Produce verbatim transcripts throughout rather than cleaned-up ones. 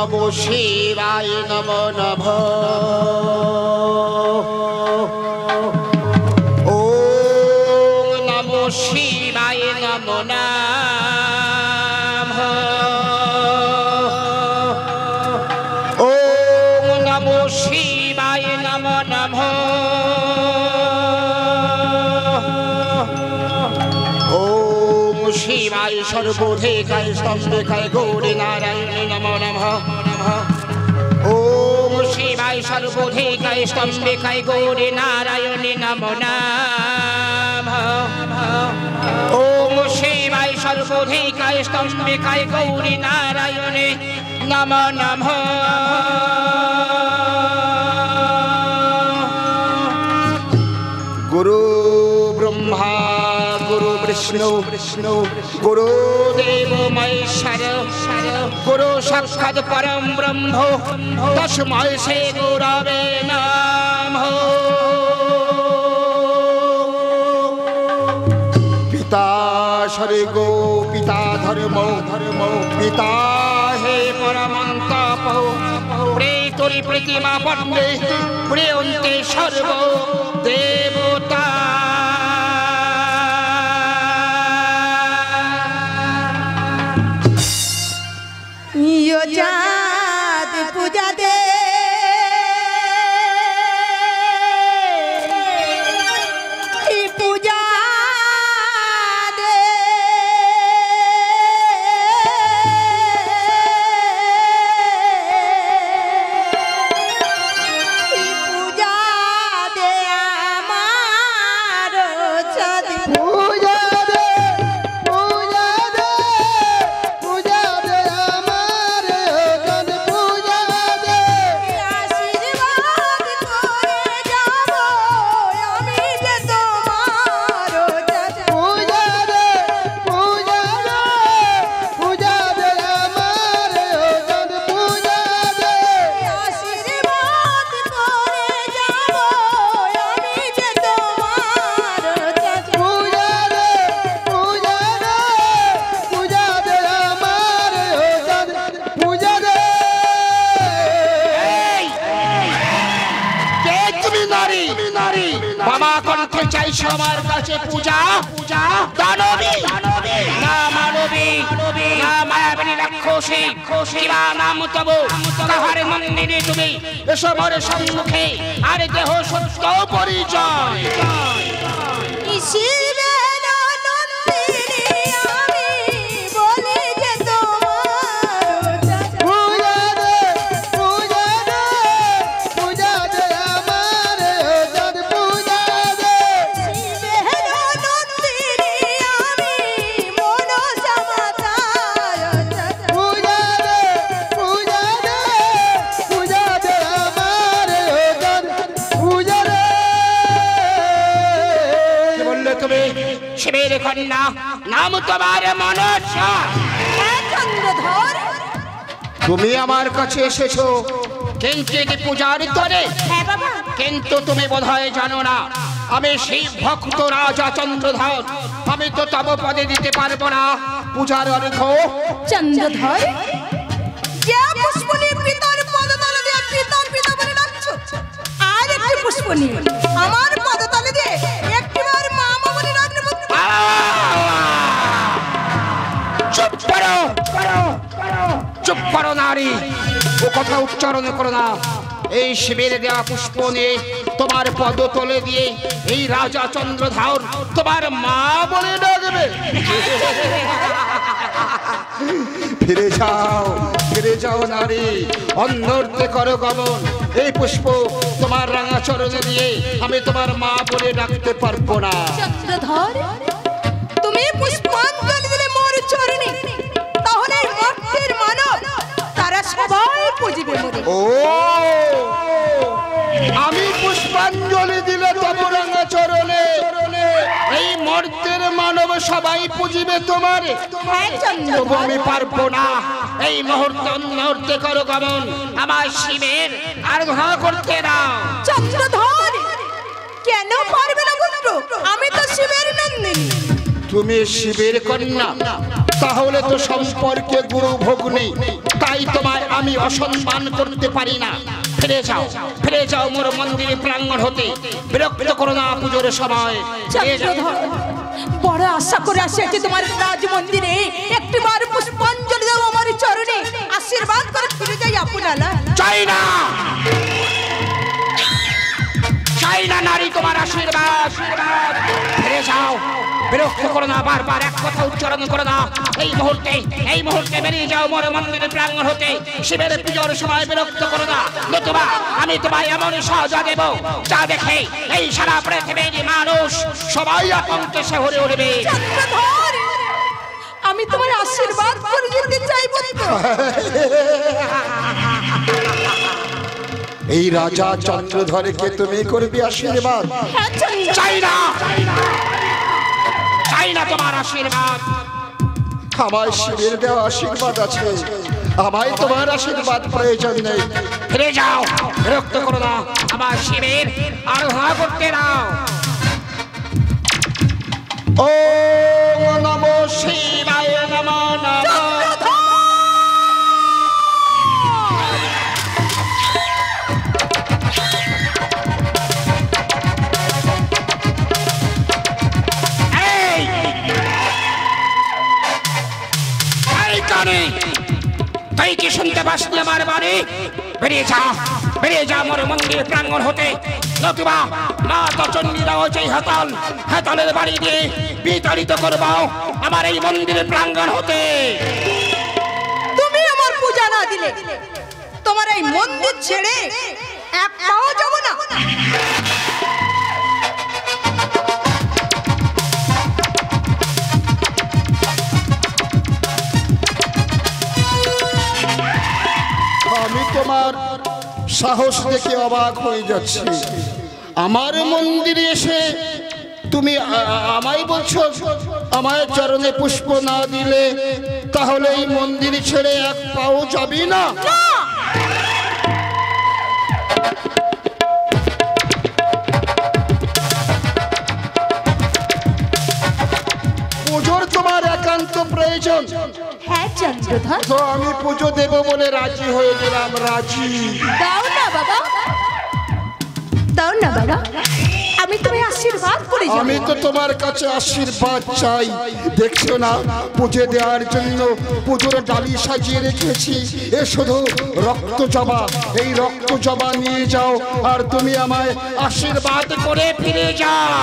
नमो शिवाय नमो नमः ओम नमो शिवाय नमो नमः ओम नमो शिवाय नमो नमः ओम शिवाय सर्वभूतेकाय स्तंभकाय गौरी नारायणे नमो नमः ओम शिवाय सर्वभूतेकाय स्तंभकाय गौरी नारायणे नमो नमः ओम शिवाय सर्वभूतेकाय स्तंभकाय गौरी नारायणे नमो नमः गुरु ब्रह्मा गुरु विष्णु विष्णु गुरुदेव महेश्वर गुरु साक्षात् परम ब्रह्म तस्मै श्री गुरवे नमः पिता स्वर्गो पिता धर्म धर्म पिता हे परमंतप प्रेतुरी प्रतिमा पन्ने प्रेयन्ते सर्व देवता जात पूजा दे पूजा दे पूजा दे हमारो जात पूजा दे पूजा दे पूजा दे আমার কাছে পূজা পূজা দানবী না মানবী না মায়াবিনী রাক্ষসী কিবা নাম তব কাহার মন্দিরে তুমি এসবের সম্মুখে আর দেহ সত্য পরিচয় नाम तुम्हारे मनसा তুমি আমার কাছে এসেছো কিন্তু পূজার তরে কিন্তু তুমি বোধহয় জানো না আমি সেই ভক্ত রাজা চন্দ্রধর আমি তো তব পদে দিতে পারবো না পূজার অর্ঘ চন্দ্রধর যে পুষ্পনি পিতার পদতলে দিয়ে পিতার পিতা বলে ডাকছো আর একটি পুষ্পনি আমার পদতলে দিয়ে একটিবার মামা বলে ডাকলে চুপ করো চুপ করো নারী ও কথা উচ্চারণ করো না এই শিবের দেওয়া পুষ্প নিয়ে তোমার পদতলে দিয়ে এই রাজা চন্দ্রধর তোমার মা বলে ডাকবে ফিরে যাও ফিরে যাও নারী অন্যর্থে করো গমন এই পুষ্প তোমার রাঙা চরণে দিয়ে আমি তোমার মা বলে ডাকতে পারবো না চন্দ্রধর তুমি পুষ্পাঞ্জলি দিলে মোর চরণে তাহলে মর্তের মানব তারা সবাই পুজিবে মোরে ও আমি পুষ্পাঞ্জলি দিলে তোমার রাঙা চরণে এই মর্তের মানব সবাই পুজিবে তোমারে তবু আমি পারবো না এই মুহূর্তে মুহূর্তে করো গমন আমার শিবের আরাধনা করতে দাও চন্দ্রধর কেন পারবে না পুত্র আমি তো শিবের নন্দিনী তুমি শিবের কন্যা, তাহলে তো সম্পর্কে গুরু ভগ্নী, তাই তোমায় আমি অসম্মান করতে পারি না। ফিরে যাও, ফিরে যাও মোর মন্দিরে প্রাঙ্গণ হতে, বিরক্ত করো না পুজোর সময়। বড় আশা করে আসছি তোমার রাজ মন্দিরে, একটিবার পুষ্পাঞ্জলি দাও আমার চরণে, আশীর্বাদ করে ফিরে যাই আপনারা। চাই না, চাই না নারী তোমার আশীর্বাদ। ফিরে যাও, বিরক্ত করো না, বারবার এক কথা উচ্চারণ করো না। এই মুহূর্তে, এই মুহূর্তে বেরিয়ে যাও মোর মন্দিরের প্রাঙ্গণ হতে, শিবের পুজোর সময় বিরক্ত করো না, নতুবা আমি তোমায় এমন সাজা দেব যা দেখে এই সারা পৃথিবীর মানুষ সবাই আতঙ্কে শিহরে উঠবে। আমি তোমার আশীর্বাদ করে যেতে চাইব। এই রাজা চন্দ্রধরকে তুমি করবে আশীর্বাদ? চাই না, চাই না তোমার আশীর্বাদ। আমার শিবের দেওয়া আশীর্বাদ আছে, আমায় তোমার আশীর্বাদ প্রয়োজন নেই। ফিরে যাও, বিরক্ত করো না, আমার শিবের আরাধনা করতে দাও। ওম নমো শিবায় নমো নমো। তাই কি শুনতে পাসনি আমার বাড়ি? বেরিয়ে যা, বেরিয়ে যা মোর মন্দির প্রাঙ্গণ হতে, নতুবা মা তো চণ্ডীরা ওই হাতাল হাতালের বাড়ি দিয়ে বিতাড়িত করবাও আমার এই মন্দিরের প্রাঙ্গণ হতে। তুমি আমার পূজা না দিলে তোমার এই মন্দির ছেড়ে এক পাও যাব না। আমি তোমার সাহস দেখে অবাক হয়ে যাচ্ছি। আমার মন্দিরে এসে তুমি আমায় বলছো আমায় চরণে পুষ্প না দিলে তাহলে এই মন্দির ছেড়ে এক পাও যাবি না? পুজোর তোমার একান্ত প্রয়োজন। হ্যাঁ চন্দ্রধর, তো আমি পুজো দেব বলে রাজি হয়ে গেলাম। রাজি? দাও না বাবা, দাও না বাবা, আমি তোমায় আশীর্বাদ করে যাব। আমি তো তোমার কাছে আশীর্বাদ চাই। দেখছো না পুজো দেওয়ার জন্য পুজোর ডালি সাজিয়ে রেখেছি, এ শুধু রক্ত জবা। এই রক্ত জবা নিয়ে যাও আর তুমি আমায় আশীর্বাদ করে ফিরে যাও।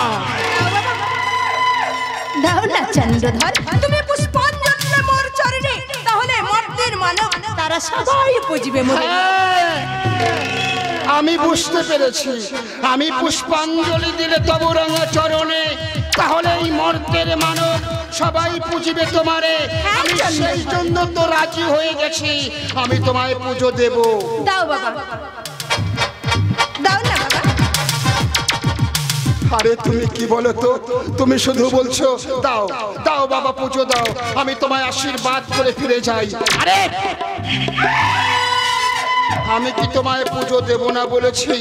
দাও না চন্দ্রধর, তুমি পুষ্পাঞ্জলি দাও মোর চরণে, তাহলে মর্তের মানব তারা সবাই বুঝবে মোরে। আমি বুঝতে পেরেছি, আমি পুষ্পাঞ্জলি দিলে তবু রাঙা চরণে তাহলে এই মর্তের মানব সবাই পুজিবে তোমারে। আমি সেই জন্য তো রাজি হয়ে গেছি, আমি তোমায় পুজো দেব। দাও বাবা, দাও না বাবা। আরে তুমি কি বলো তো, তুমি শুধু বলছো দাও দাও বাবা পুজো দাও, আমি তোমায় আশীর্বাদ করে ফিরে যাই। আরে আমি কি তোমায় পুজো দেব না বলেছি?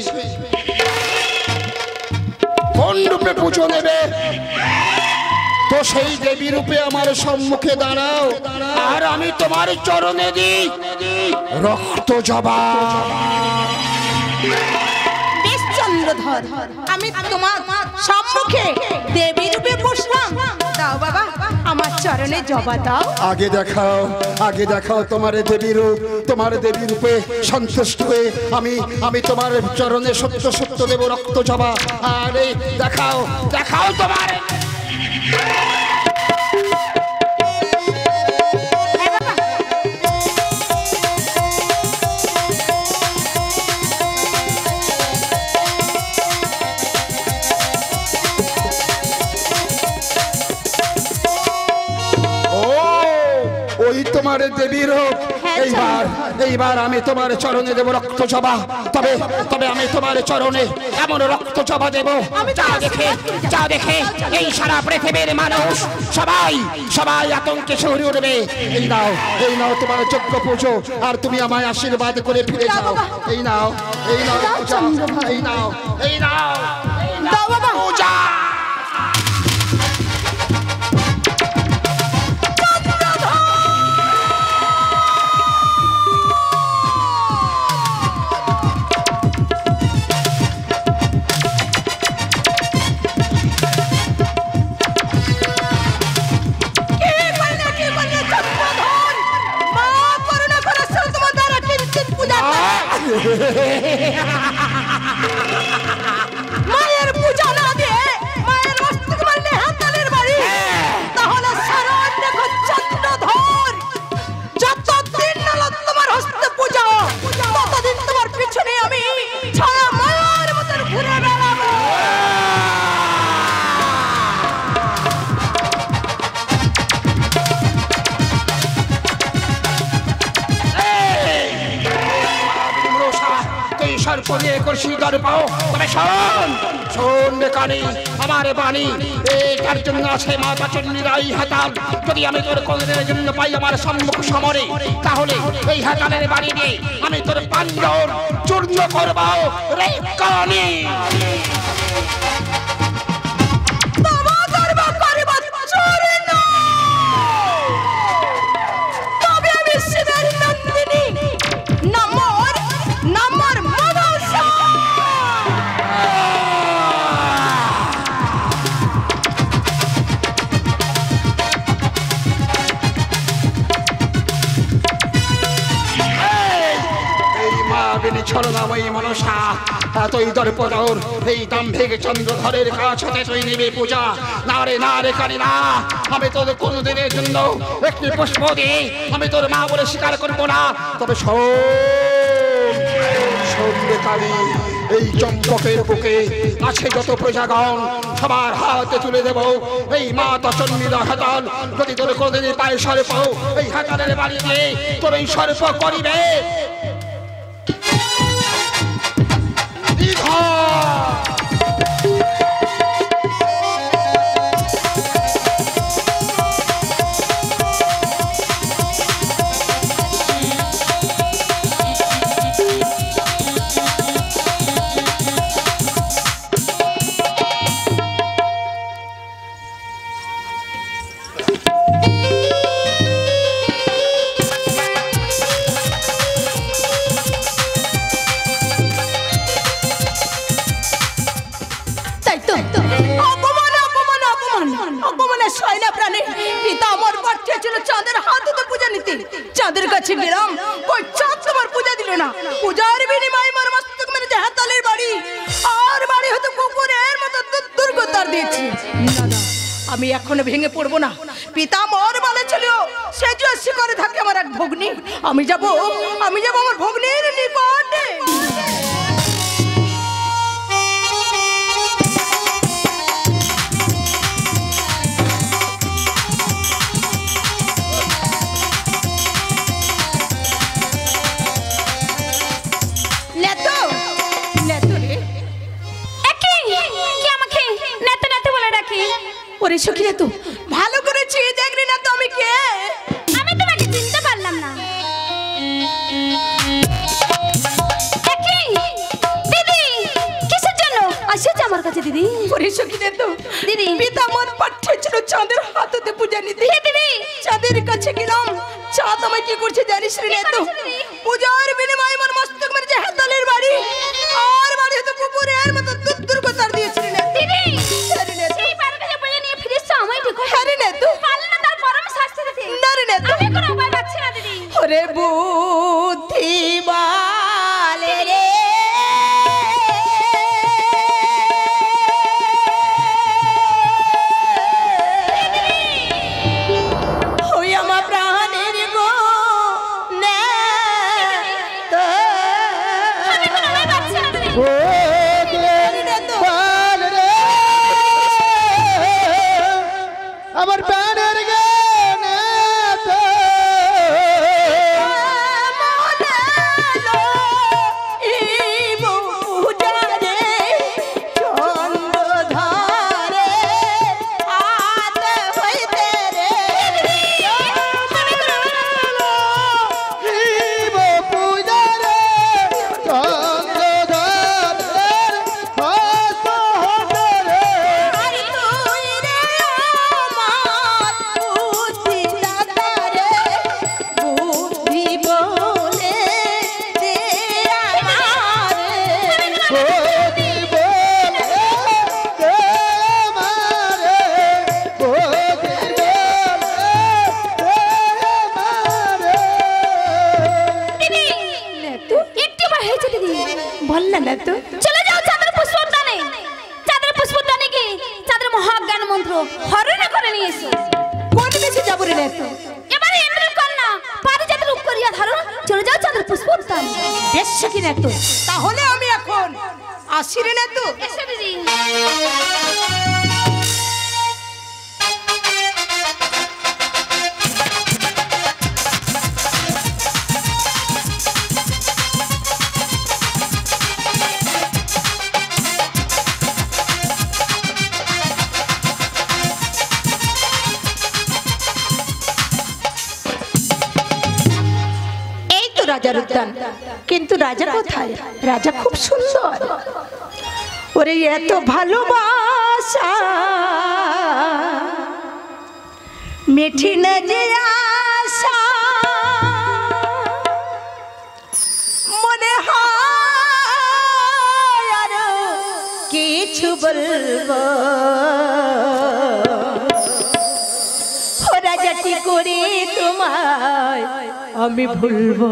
কোন রূপে পুজো নেবে? তো সেই দেবী রূপে আমার সম্মুখে দাঁড়াও আর আমি তোমার চরণে দিই রক্ত জবা। বেশ চন্দ্রধর, আমি তোমার সম্মুখে দেবী রূপে বসলাম। দাও বাবা আমার চরণে জবা দাও। আগে দেখাও, আগে দেখাও তোমার দেবী রূপ। তোমার দেবী রূপে সন্তুষ্ট হয়ে আমি আমি তোমার চরণে সত্য সত্য দেব রক্ত জবা। আরে দেখাও, দেখাও তোমার। তোমার দেবী রূপ। এইবার এইবার আমি তোমার চরণে দেব রক্ত জবা। তবে তবে আমি তোমার চরণে এমন রক্ত জবা দেব যা দেখে যা দেখে এই সারা পৃথিবীর মানুষ সবাই সবাই আতঙ্কে শিহরে উঠবে। এই নাও, এই নাও তোমার যজ্ঞ পুজো, আর তুমি আমায় আশীর্বাদ করে ফিরে যাও। এই নাও, এই নাও পূজা, এই নাও, এই নাও পূজা। মায়ের পূজা না দিয়ে মায়ের মস্তক মারলে হাতালের বাড়ি, তাহলে সারান দেখো চন্দ্রধর, যতদিন না তোমার হস্তে পূজা ততদিন তোমার পিছনে আমি ছায়া মায়ার মতন ঘুরে বেড়াবো। সর্প দিয়ে করছি দর পাও, তবে শোন শোন কানে আমার বাণী, এটার জন্য আছে মাতা চণ্ডীরাই হাতাল। যদি আমি তোর কোনদিনের জন্য পাই আমার সম্মুখ সমরে, তাহলে এই হাতালের বাড়ি দিয়ে আমি তোর পাঞ্জর চূর্ণ করবো রে কানে। ছলনাময়ী মনসা এতই দর্পদর, এই দাম্ভিক চন্দ্রধরের কাছ হতে তুই নিবি পূজা। না রে না রে কালী না, আমি তোর কোনদিনের জন্য একটি পুষ্প দিয়ে আমি তোর মা বলে স্বীকার করবো না। তবে সৌন্দে কালী, এই চম্পকের বুকে আছে যত প্রজাগণ সবার হাতে তুলে দেব এই মাতা চণ্ডীর হাতাল। যদি তোর কোনদিনই পায়ে সর্প, এই হাতালের বাড়ি দিয়ে তোর এই সর্প করিবে। চাঁদের কাছে গেলাম, ওই চাঁদ তোমার পূজা দিল না। পূজার বিনিময়ে মার মস্তক মেরে যে হাতালের বাড়ি আর বাড়ি হতে কুকুরের মতো দুর্গতার দিয়েছি। আমি এখনো ভেঙে পড়বো না। পিতা মোর বলেছিল সে যে শিকারে থাকে আমার এক ভগ্নী, আমি যাব আমি যাব আমার ভগ্নীর নিকটে। ওরে সখী রে, তো ভালো করে চেয়ে দেখলি না তো আমি কে? আমি তোমাকে চিনতে পারলাম না। দিদি কিসের জন্য আসেছে আমার কাছে দিদি? ওরে সখী রে, তো দিদি পিতা মন পাঠিয়েছিল চাঁদের হাতে পূজা নিতে। দিদি চাঁদের কাছে গেলাম, চাঁদ আমায় কি করছে জানিস রে? তো পূজার বিনিময়ে আমার মস্তক মেরে যে হাতালের বাড়ি আর বাড়ি হতে কুকুরের মতো দুর্গতার দিয়েছিল না দিদি। ওরে বুদ্ধি বালে রে, ওই আমার প্রাণের গো না তো আমার প্রাণের গো না তো বল না না তো চলে যাও চাঁদের পুষ্পদানে চাঁদের পুষ্পদানে কি চাঁদের মহাজ্ঞান মন্ত্র হরণ করে নিয়ে এসো কোন দেশে যাব রে না তো এবারে ইন্দ্র কন্যা পারিজাতের রূপ করিয়া ধারণ চলে যাও চাঁদের পুষ্পদানে বেশ কি না তো তাহলে আমি এখন আসি রে না তো এসো দিদি রাজার উদ্যান কিন্তু রাজা কোথায় রাজা খুব সুন্দর ওরে এত ভালোবাসা মিঠি না যে আশা মনে হয় আর কিছু বলবো ও রাজা কি করে তোমায় আমি ভুলবো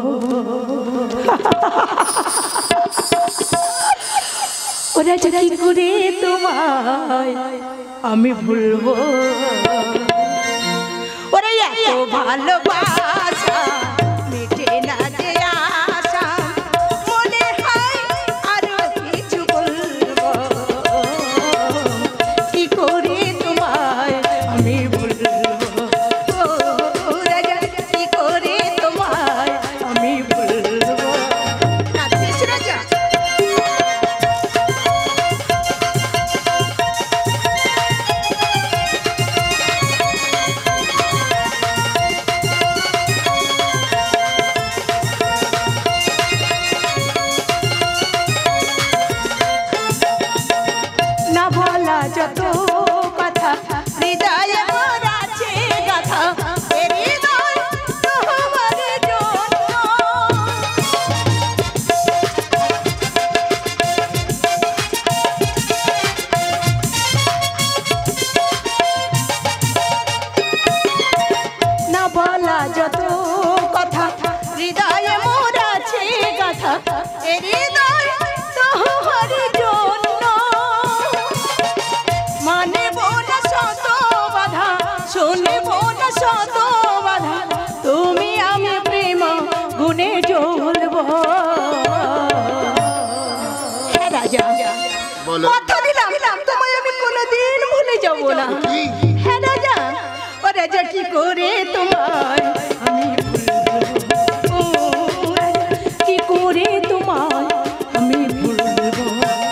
ওরা কি করে তোমায় আমি ভুলবো ওরা এত ভালোবাসা মিটে না যে আশা মনে হয় আরো কিছু বলবো কি করে তোমায় আমি ভুলবো যত কথা হৃদয়ে মোর আছে গাথা এ হৃদয় তোমার জন্য না বলা যত কথা হৃদয়ে মোর আছে গাথা এ হৃদয় তোমার জন্য মানব না শত বাধা শুনব না শত বাধা তুমি আমি প্রেম গুণে জ্বলব হে রাজা কথা দিলাম তোমায় আমি কোনোদিন ভুলে যাব না হে রাজা ও রাজা কি করে তোমায় আমি ভুলবো ও রাজা কি করে তোমায় আমি ভুলবো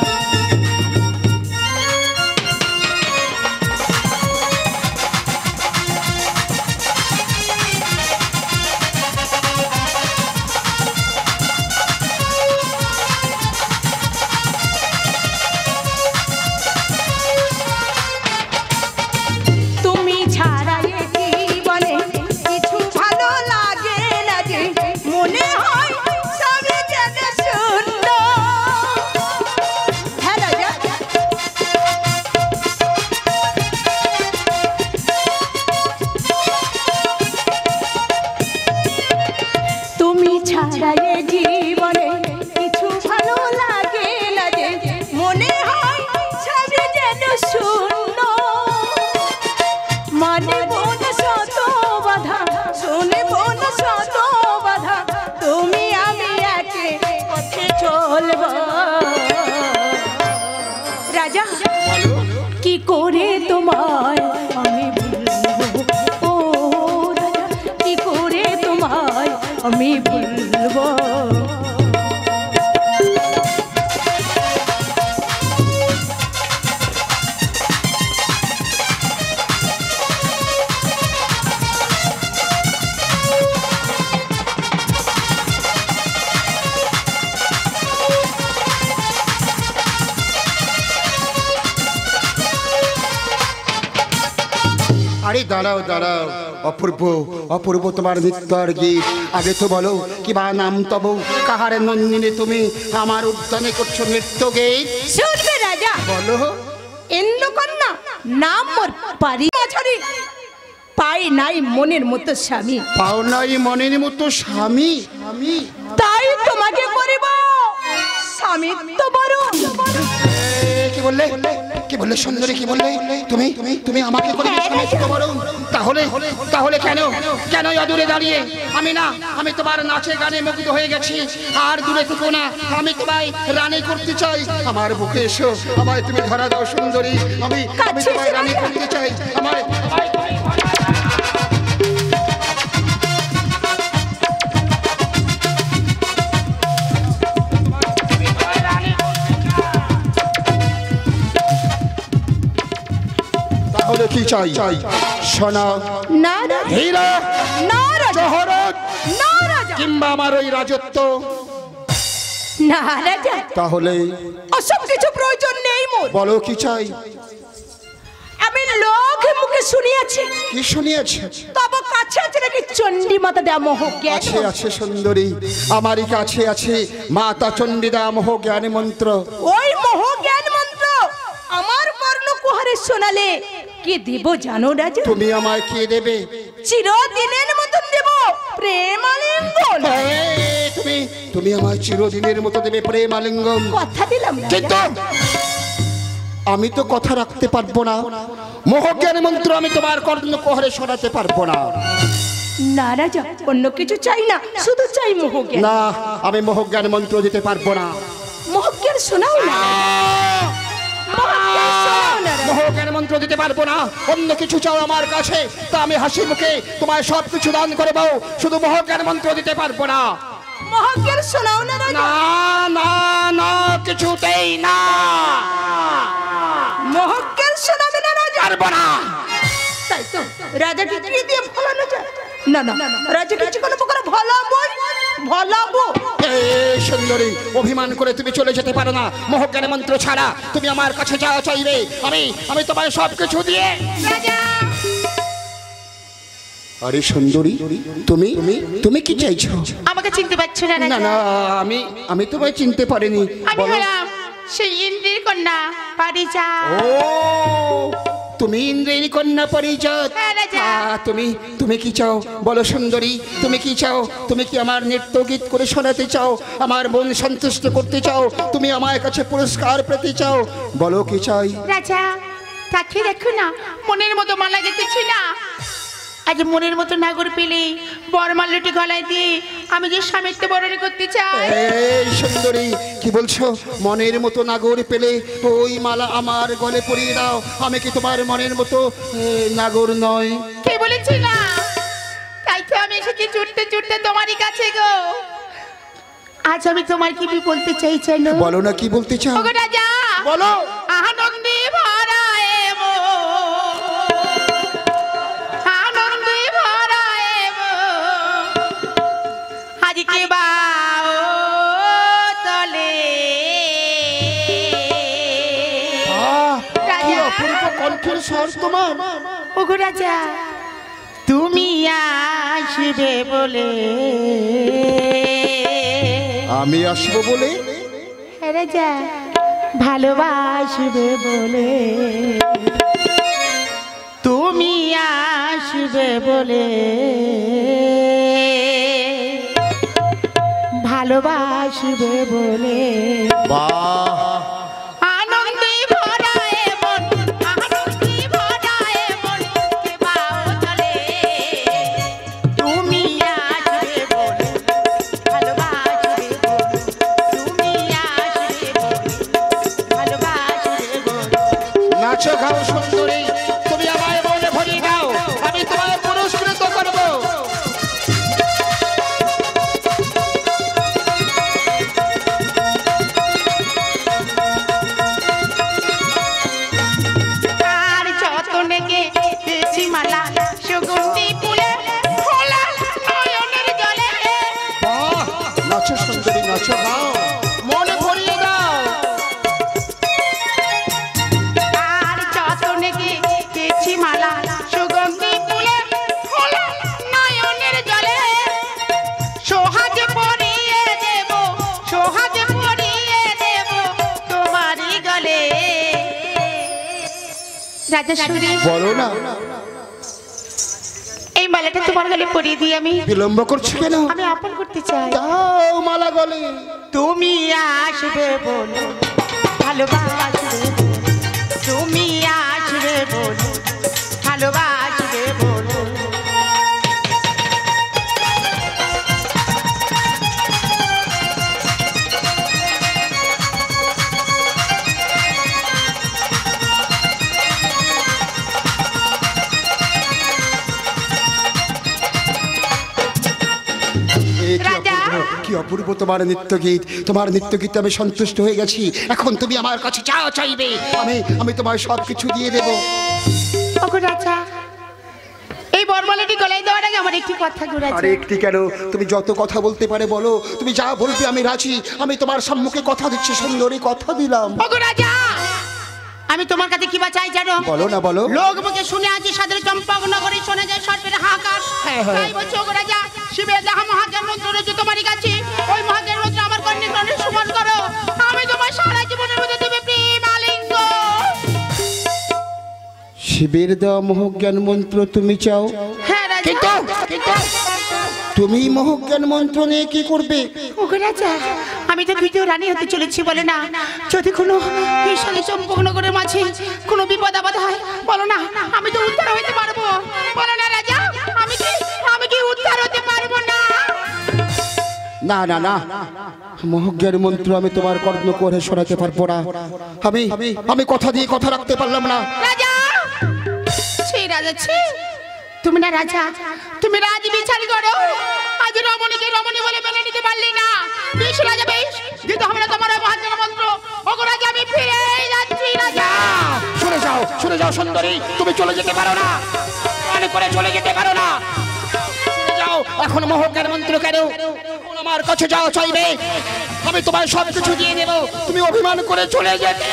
রাজা কি করে তোমায় আমি ভুলবো ও রাজা কি করে তোমায় আমি ভুলবো আরে দাঁড়াও দাঁড়াও অপূর্ব অপূর্ব তোমার নৃত্যর গীত আগে তো বলো কিবা নাম তব কাহারে নন্দিনী তুমি আমার উদ্যানে করছো নৃত্য গীত শুনবে রাজা বলো ইন্দ্রকন্যা নাম মোর পারি মাঝারি পাই নাই মনের মতো স্বামী পাও নাই মনের মতো স্বামী আমি তাই তোমাকে করিব স্বামী তো বড়। এ, কি বললে কি বললে সুন্দরী কি বললে তুমি তুমি তুমি আমাকে করে স্বামীত্ব বরং? তাহলে তাহলে কেন কেন দূরে দাঁড়িয়ে? আমি না আমি তোমার নাচে গানে মুগ্ধ হয়ে গেছি। আর দূরে থেকো না, আমি তোমায় রানী করতে চাই। আমার বুকে এসো, আমায় তুমি ধরা দাও সুন্দরী। আমি আমি তোমায় রানী করতে চাই। আমায় আমায় তুমি ধরা দাও। তাহলে কি চাই? সোনা, না রাজা, হীরা, না রাজা, জহরত, না রাজা, কিংবা আমার ওই রাজত্ব? না রাজা, তাহলে ওসব কিছু প্রয়োজন নেই মোর। বলো কি চাই? আমি লোকে মুখে শুনিয়াছি কি শুনিয়েছে? তব কাছে আছে নাকি চণ্ডী মাতা দেয়া মোহ জ্ঞান। আছে আছে সুন্দরী, আমারই কাছে আছে মাতা চণ্ডীদা মোহ জ্ঞান মন্ত্র। ওই মোহ জ্ঞান মন্ত্র আমার কর্ণ কুহারে শোনালে কি দেব জানো রাজা? তুমি আমায় কি দেবে? চিরদিনের মতন দেব প্রেমালিঙ্গন। এই, তুমি তুমি আমায় চিরদিনের মতো দেবে প্রেম আলিঙ্গন। কথা দিলাম রাজা। কিন্তু আমি তো কথা রাখতে পারবো না। মোহ জ্ঞান মন্ত্র আমি তোমার কর্ণ কুহরে শোনাতে পারবো না। না রাজা, অন্য কিছু চাই না, শুধু চাই মোহ জ্ঞান। না, আমি মোহ জ্ঞান মন্ত্র দিতে পারবো না। মোহ জ্ঞান শোনাও না, মোহ জ্ঞান শোনাও না রাজা। মোহ জ্ঞান মন্ত্র দিতে পারবো না। অন্য কিছু চাও আমার কাছে, তা আমি হাসি মুখে তোমায় সব কিছু দান করে দাও। শুধু মোহ জ্ঞান মন্ত্র দিতে পারবো না। মোহ জ্ঞান শোনাও না রাজা। না না না, কিছুতেই না। মোহ জ্ঞান শোনাবে না রাজা। পারবো না। তাই তো রাজাকে কি দিয়ে ফলানো যায়? না না, রাজা কিছু কোনো প্রকার ভলাবো ভলাবো। এই সুন্দরী, অভিমান করে তুমি চলে যেতে পারো না। মোহ জ্ঞান মন্ত্র ছাড়া তুমি আমার কাছে যা চাইবে আমি আমি তোমায় সব কিছু দিয়ে। রাজা, আরে সুন্দরী, তুমি তুমি কি চাইছো? আমাকে চিনতে পারছো না না রাজা? না, আমি আমি তোমায় চিনতে পারিনি। আমি বলো। হলাম সেই ইন্দ্রের কন্যা পারিজা। ও, তুমি ইন্দ্রের কন্যা পরিজাত। হ্যাঁ, রাজা। আহ, তুমি তুমি কি চাও বলো সুন্দরী? তুমি কি চাও? তুমি কি আমার নৃত্য গীত করে শোনাতে চাও? আমার মন সন্তুষ্ট করতে চাও? তুমি আমার কাছে পুরস্কার পেতে চাও? বলো কি চাই? রাজা, তাকে দেখো না, মনের মতো মালা গেতেছি না। আজ মনের মতো নাগর পেলে বরমাল্যটি গলায় দিয়ে আমি যে স্বামীত্ব বরণ করতে চাই। এই সুন্দরী, কি বলছো? মনের মতো নাগর পেলে ওই মালা আমার গলে পরিয়ে দাও। আমি কি তোমার মনের মতো এ, নাগর নয়? কে বলেছি না? তাই তো আমি এসেছি ছুটতে ছুটতে তোমারই কাছে গো। আজ আমি তোমার কি বলতে চাই জানো? বলো না, কি বলতে চাও? ওগো রাজা, বলো। আনন্দে ভরা এ মন, আনন্দে ভরা এ মন, আজকে বাও তলে। আহ, কি রাজা। অপূর্ব কণ্ঠের স্বর তোমার। ওগো রাজা, তুমি আসবে বলে, আমি আসবো বলে? হ্যাঁ রাজা, ভালোবাসবে বলে, তুমি আসবে বলে, ভালোবাসবে বলে। বাহ, আনন্দে ভরা এ মন, আনন্দে ভরা এ মন, কে বাও তলে। তুমি আসবে বলে, ভালোবাসবে বলে, তুমি আসবে বলে, ভালোবাসবে বলে। নাচো গাও সুন্দরী, তুমি আমায় মনে ভরিয়ে দাও। আমি তোমায় পুরস্কৃত করবো। আর যতনে গেছি মালা, সুগন্ধি ফুলে ফোলা নয়নের জলে। বাহ, নাচো সুন্দরী, নাচো গাও, মনে ভরিয়ে দাও। আর যতনে গেছি মালা, সুগন্ধি ফুলে ফোলা নয়নের জলে। সোহাগ পরিয়ে দেব, সোহাগ পরিয়ে দেব তোমারই গলে। রাজা শুনি, বলো না, এই মালাটা তোমার গলে পরিয়ে দিই আমি। বিলম্ব করছো কেন? আমি আপন করতে চাই। দাও মালা গলে। তুমি আসবে বলো ভালোবাসবে তুমি আসবে বলো ভালোবাসবে বলো কি অপূর্ব তোমার নৃত্য গীত, তোমার নৃত্য গীতে আমি সন্তুষ্ট হয়ে গেছি। এখন তুমি আমার কাছে যা চাইবে আমি আমি তোমার সব কিছু দিয়ে দেব। ওগো রাজা, এই বরমালাটি গলায় দেওয়ার আগে আমার একটি কথা গো রাজা। আরে একটি কেন, তুমি যত কথা বলতে পারে বলো, তুমি যা বলবে আমি রাজি। আমি তোমার সম্মুখে কথা দিচ্ছি, সুন্দরী কথা দিলাম। ওগো রাজা, আমি তোমার কাছে কি বা চাই জানো? বলো না বলো। লোক মুখে শুনে আছি সাদের চম্পকনগরে শোনা যায় সর্পের হাহাকার। তাই বলছি ওগো রাজা, শিবের যাহা মহাজ্ঞান মন্ত্র রয়েছে তোমারই কাছে, ওই মহাজ্ঞান মন্ত্র আমার কর্ণে কর্ণে সুমন করো। আমি তোমার সারা জীবনের মধ্যে দেবে প্রেম আলিঙ্গ। শিবের দেওয়া মোহজ্ঞান মন্ত্র তুমি চাও? হ্যাঁ রাজা। কিন্তু কিন্তু তুমি মোহজ্ঞান মন্ত্র নিয়ে কি করবে? ওগো রাজা, আমি তো দ্বিতীয় রানী হতে চলেছি বলে না, যদি কোনো এই সালে চম্পকনগরের মাঝে কোনো বিপদ আপদ হয় বলো না, আমি তো উদ্ধার হইতে পারবো। বলো না রাজা, আমি কি আমি কি উদ্ধার হতে পারবো না? না না না, মোহজ্ঞান মন্ত্র আমি তোমার কর্ণ করে শোনাতে পারবো না। আমি আমি কথা দিয়ে কথা রাখতে পারলাম না। রাজা, ছি রাজা ছি, তুমি না রাজা, তুমি রাজ বিচার করো। আজ রমণীকে রমণী বলে মেনে নিতে পারলি না। বেশ রাজা বেশ, দিতে হবে না তোমার মহাজ্ঞান মন্ত্র। ওগো রাজা, আমি ফিরে যাচ্ছি রাজা। শুনে যাও শুনে যাও সুন্দরী, তুমি চলে যেতে পারো না, মনে করে চলে যেতে পারো না। শুনে যাও, এখন মোহজ্ঞান মন্ত্র কেন? এখন আমার কাছে যাও চাইবে, আমি তোমার সব কিছু দিয়ে দেব। তুমি অভিমান করে চলে যেতে।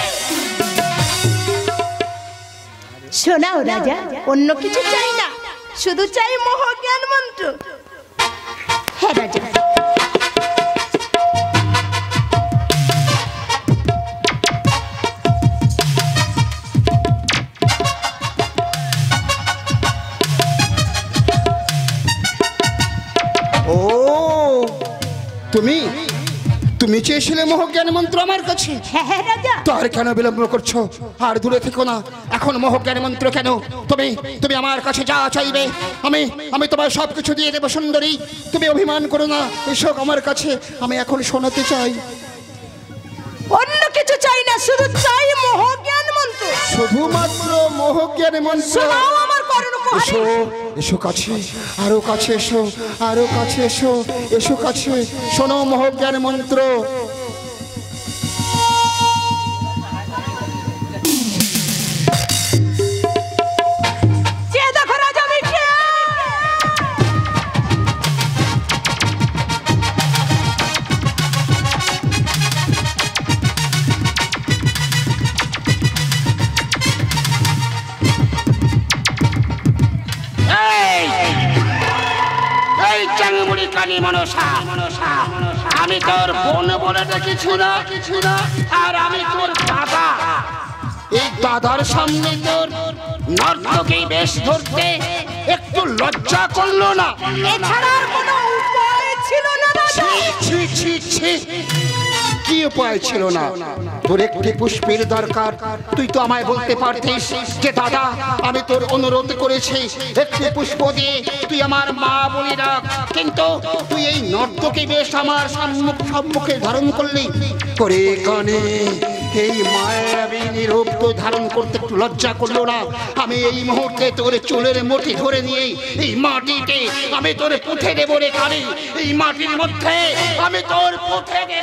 শোনাও রাজা, অন্য কিছু চাই না, শুধু চাই মহাজ্ঞান মন্ত্র। হ্যাঁ রাজা। ও তুমি তুমি চেয়েছিলে মোহজ্ঞান মন্ত্র আমার কাছে? হ্যাঁ হ্যাঁ রাজা। তো আর কেন বিলম্ব করছো? আর দূরে থেকো না, এখন মোহজ্ঞান মন্ত্র কেন? তুমি তুমি আমার কাছে যা চাইবে আমি আমি তোমার সব কিছু দিয়ে দেবো সুন্দরী। তুমি অভিমান করো না, এসো আমার কাছে, আমি এখন শোনাতে চাই। অন্য কিছু চাই না, শুধু চাই মহাজ্ঞান মন্ত্র। শুধুমাত্র মোহজ্ঞান মন্ত্র। শোনাও আমার করুণ এসো এসো কাছে, আরো কাছে এসো, আরো কাছে এসো, এসো কাছে, শোনো মোহজ্ঞান মন্ত্র। যে দেখো রাজা, আমি কে? এই চাঙ্গুড়ি কালী মনসা, আমি তোর বোন বলে দেখেছি না কিছু না, আর আমি তোর দাদা। এই দাদার সামনে তোর নর্তকী বেশ ধরতে একটু লজ্জা করলো না? এছাড়া আর কোনো উপায় ছিল না রাজা। ছি ছি ছি, কি উপায় ছিল না? তোর একটি পুষ্পের দরকার, তুই তো আমায় বলতে পারতিস যে দাদা আমি তোর অনুরোধ করেছি একটি পুষ্প দিয়ে তুই আমার মা বলি রাখ, কিন্তু তুই এই নর্তকী বেশ আমার সম্মুখ সম্মুখে ধারণ করলি। করে কানে এই মায়াবী রূপ তো ধারণ করতে একটু লজ্জা করলো না? আমি এই মুহূর্তে তোর চুলের মুঠি ধরে নিয়ে এই মাটিতে আমি তোর পুঁথে দেবো রে কানে, এই মাটির মধ্যে আমি তোর পুঁথে দেব।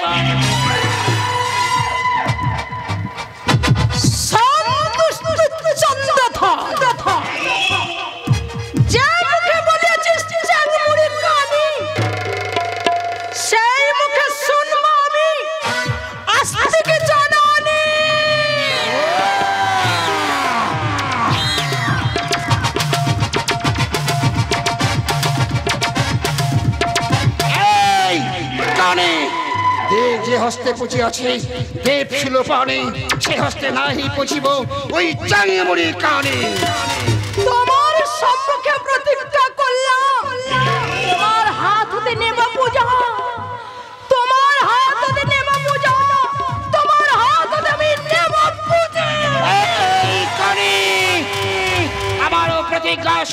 যে মুখে বলেছিস চাঙ্গুড়ি কালী, সেই মুখে শুনবো আমি আজ থেকে জানানি। এই কানে দেব যে হস্তে পুঁজি আছে, দেব ছিল পানে, সে হস্তে নাহি পুঁজিব ওই চাঙ্গুড়ি কানে। তোমার সম্মুখে প্রতিজ্ঞা করলাম, তোমার হাত হতে নেব পূজা, তোমার হাত হতে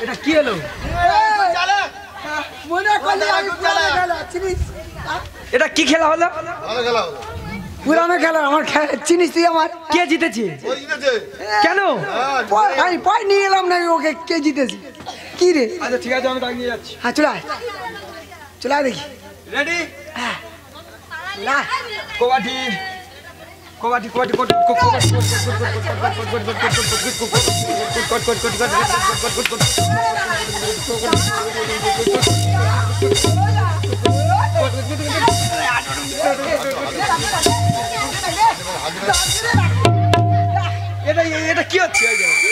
এটা কি হলো? মনে করলি আমি পুরানো খেলা চিনিস? এটা কি খেলা হলো? ভালো খেলা হলো। পুরানো খেলা আমার খেলা চিনিস তুই আমার? কে জিতেছে? ওই জিতেছে। কেন? পয়- আমি পয় নিয়ে এলাম না ওকে কে জিতেছি কি রে? আচ্ছা ঠিক আছে, আমি তাকে নিয়ে যাচ্ছি। হ্যাঁ চলে আয় চলে আয় দেখি রেডি? না কবাডি কবাডি কবাডি কবাডি এটা এটা কি হচ্ছে?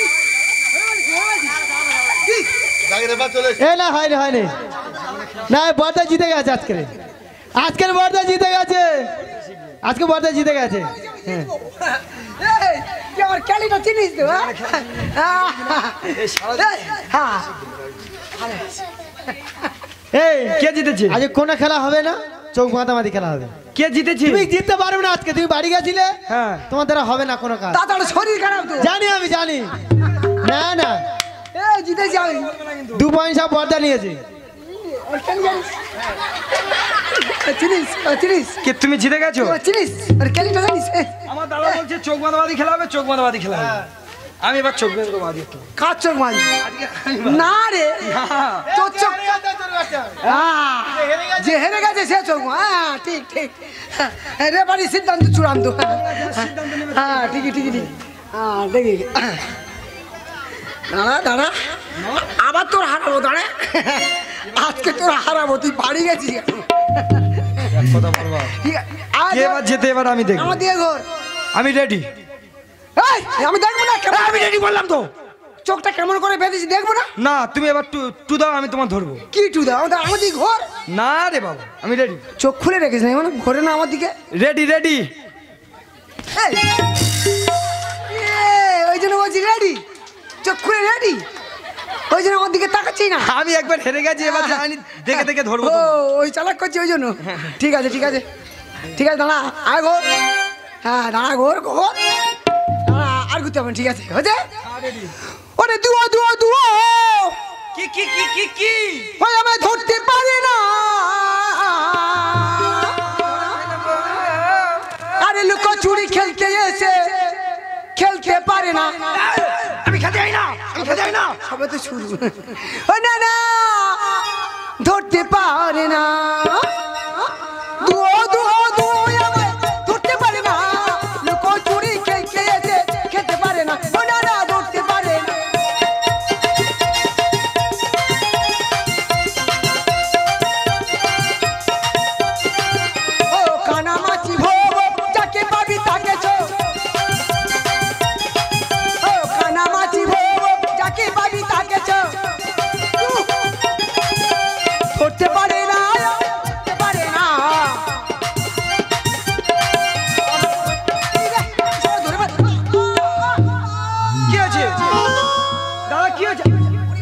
জাগিরে বাদ চলে এসেছে। এ না হয়নি হয়নি না বর্দা জিতে গেছে আজকে আজকের বর্দা জিতে গেছে আজকে বর্দা জিতে গেছে হ্যাঁ এই, তুই আমার ক্যালিটা চিনিস তো হ্যাঁ? হ্যাঁ এই কে জিতেছে? আজ কোন খেলা হবে না চোখ মাতামাতি খেলা হবে কে জিতেছে? তুমি জিততে পারবে না আজকে তুমি বাড়ি গেছিলে হ্যাঁ। তোমার দ্বারা হবে না কোনো কাজ দাদার শরীর খারাপ তো জানি আমি জানি না না এই জিতেছি আমি দু পয়সা বর্দা নিয়েছি ওর ক্যালি জানিস? চিনিস ও চিনিস কে তুমি জিতে গেছো? ও চিনিস ওর ক্যালিটা জানিস? এ, আমার দাদা বলছে চোখ বাঁধাবাদি খেলা হবে, চোখ বাঁধাবাদি খেলা হবে। আমি এবার চোখ বেঁধে দেবো আজকে। কার চোখ মারি না রে তোর চোখ হ্যাঁ, যে হেরে গেছে সে চোখ হ্যাঁ ঠিক ঠিক রে বাড়ি সিদ্ধান্ত চূড়ান্ত হ্যাঁ ঠিকই ঠিকই ঠিক হ্যাঁ দেখি দাঁড়া দাঁড়া আবার তোর হারাবো দাঁড়া আজকে তোর হারাবো তুই বাড়ি গেছিস কেন? এক কথা বলবা, ঠিক আছে আয় কে এবার যেতে এবার আমি দেখবো। আমার দিয়ে ঘর আমি রেডি। এই, আমি দেখবো না কেমন আমি রেডি বললাম তো। চোখটা কেমন করে বেঁধেছি দেখবো না না তুমি এবার টু টু দাও, আমি তোমার ধরবো। কি টু দাও আমাদের আমাদের ঘর না রে বাবা, আমি রেডি চোখ খুলে রেখেছি না মানে ঘরে না আমার দিকে রেডি রেডি। এই, এ, ওই জন্য বলছি রেডি চোখ খুলে রেডি ওই জন্য আমার দিকে তাকাচ্ছি না আমি একবার হেরে গেছি, এবার জানি দেখে দেখে ধরবো ও তো। ওই চালাক করছি ওই জন্য ঠিক আছে ঠিক আছে ঠিক আছে দাঁড়া আয় ঘোর হ্যাঁ দাঁড়া ঘোর ঘোর দাঁড়া আর ঘুরতে হবে না, ঠিক আছে হয়েছে ওরে দুয়ো দুয়ো দুয়ো কি কি কি কি কি? ওই আমি ধরতে পারি না আরে লুকো চুরি খেলতে এসে খেলতে পারে না আমি খেতে যাই না, আমি খেতে যাই না। সবে তো শুরু ও না না ধরতে পারে না দুয়ো দুয়ো দুয়ো আমায় ধরতে পারে না লুকো চুরি খেলতে এসে খেতে পারে না ও না না ধরতে পারে না ও কানামাছি ভোগ যাকে পাবি তাকে চো ও কানামাছি ভোগ যাকে পাবি তাকে চো ধরতে পারে না ধরতে পারে না ধরে পারে কি আছে দাদা, কি আছে?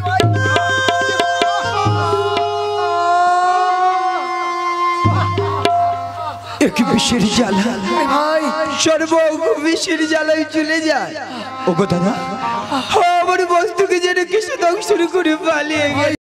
এক বিষের জ্বালা, ভাই সর্ব বিষের জ্বালায় চলে যায়। ও গো দাদা, আমার বস্তুকে যেন কিছু ধ্বংস করে পালিয়ে গেছে।